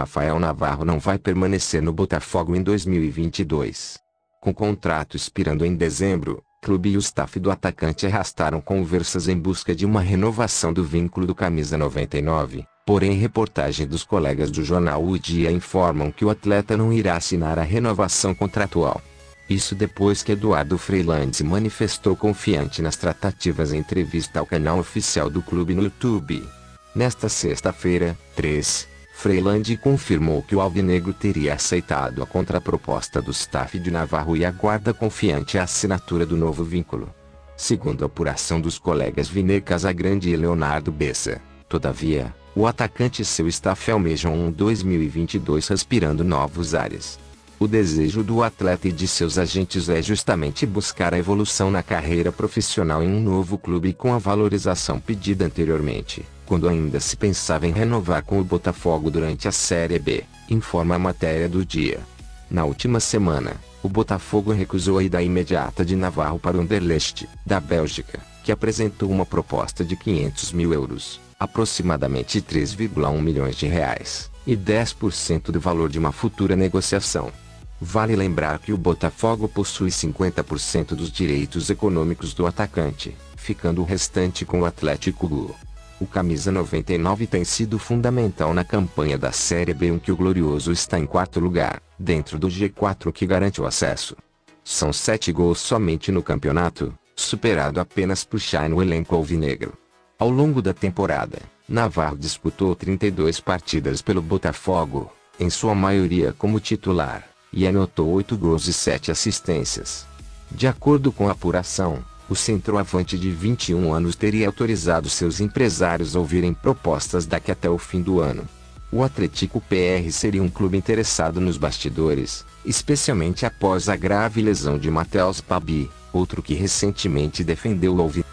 Rafael Navarro não vai permanecer no Botafogo em 2022. Com o contrato expirando em dezembro, clube e o staff do atacante arrastaram conversas em busca de uma renovação do vínculo do camisa 99, porém reportagem dos colegas do jornal O Dia informam que o atleta não irá assinar a renovação contratual. Isso depois que Eduardo Freiland se manifestou confiante nas tratativas em entrevista ao canal oficial do clube no YouTube. Nesta sexta-feira, 3, Freiland confirmou que o alvinegro teria aceitado a contraproposta do staff de Navarro e aguarda confiante a assinatura do novo vínculo. Segundo a apuração dos colegas Viner Casagrande e Leonardo Bessa, todavia, o atacante e seu staff almejam um 2022 respirando novos ares. O desejo do atleta e de seus agentes é justamente buscar a evolução na carreira profissional em um novo clube com a valorização pedida anteriormente, quando ainda se pensava em renovar com o Botafogo durante a Série B, informa a matéria do dia. Na última semana, o Botafogo recusou a ida imediata de Navarro para o Anderlecht, da Bélgica, que apresentou uma proposta de 500 mil euros, aproximadamente 3,1 milhões de reais, e 10% do valor de uma futura negociação. Vale lembrar que o Botafogo possui 50% dos direitos econômicos do atacante, ficando o restante com o Atlético Clube. O camisa 99 tem sido fundamental na campanha da Série B em que o Glorioso está em quarto lugar, dentro do G4 que garante o acesso. São 7 gols somente no campeonato, superado apenas por Chay no elenco alvinegro. Ao longo da temporada, Navarro disputou 32 partidas pelo Botafogo, em sua maioria como titular, e anotou 8 gols e 7 assistências. De acordo com a apuração, o centroavante de 21 anos teria autorizado seus empresários a ouvirem propostas daqui até o fim do ano. O Atlético PR seria um clube interessado nos bastidores, especialmente após a grave lesão de Matheus Babi, outro que recentemente defendeu o alvinegro.